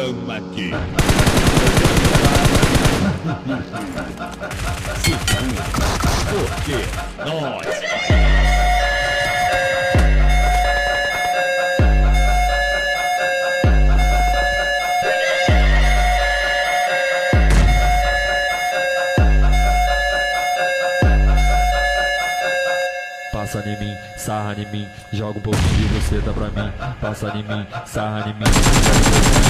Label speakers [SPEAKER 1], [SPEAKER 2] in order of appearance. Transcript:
[SPEAKER 1] Tamo aqui. Porque nós.
[SPEAKER 2] Passa em mim, sarra em mim, joga um pouquinho de você dá pra mim. Passa em mim, sarra em mim, joga um pouquinho